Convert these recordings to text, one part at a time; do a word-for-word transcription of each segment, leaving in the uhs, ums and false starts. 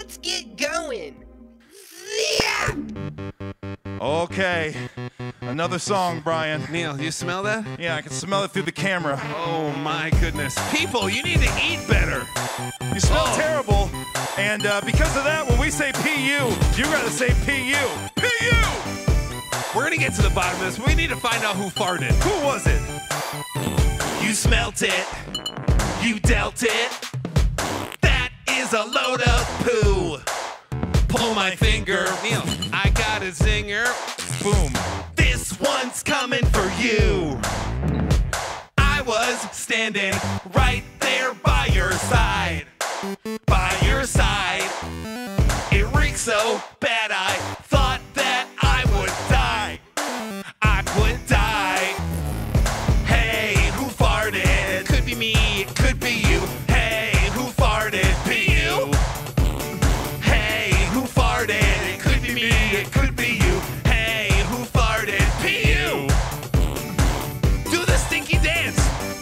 let's get going. Yeah. Okay, another song, Brian. Neil, you smell that? Yeah, I can smell it through the camera. Oh my goodness. People, you need to eat better. You smell Oh. terrible, and uh, because of that, when we say P U, you gotta say P U. P U! We're gonna get to the bottom of this. We need to find out who farted. Who was it? You smelt it. You dealt it. That is a load of poo. Pull my finger. Neil, I got a zinger. Boom. This one's coming for you. I was standing right there by your side. By your side. It reeks so bad I thought that I would die. I would die. Hey, who farted? Could be me, it could be you. Hey, who farted? Be you. Hey, who farted? It could be me, it could be you. Hey, who farted? Be you. Do the stinky dance.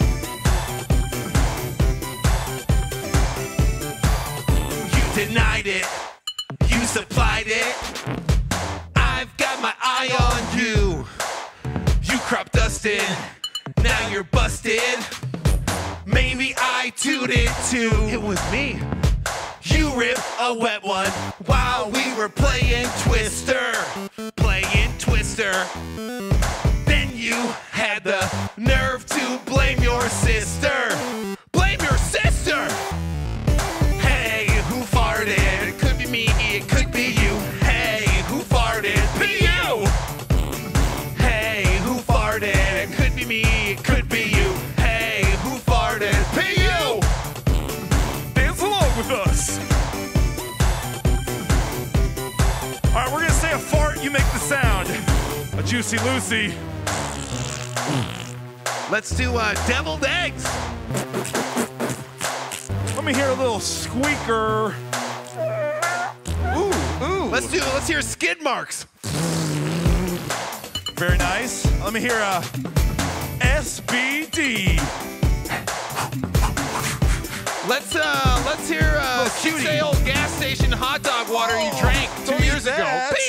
You denied it. You supplied it. I've got my eye on you. You crop dusted. Now you're busted. Maybe I tooted too. It was me. You ripped a wet one while we were playing Twister. Playing Twister. Then you had the nerve to blame your sister. Blame your sister! Hey, who farted? It could be me, it could be you. Hey, who farted? Be you! Hey, who farted? It could be me, it could be you. Hey, who farted? Be you! Dance along with us. All right, we're gonna say a fart, you make the sound. A Juicy Lucy. Let's do uh, deviled eggs. Let me hear a little squeaker. Ooh, ooh. Let's do. Let's hear skid marks. Very nice. Let me hear a S B D. Let's uh, let's hear uh, Little cutie. say old gas station hot dog water you Oh, drank don't two eat years ago. that.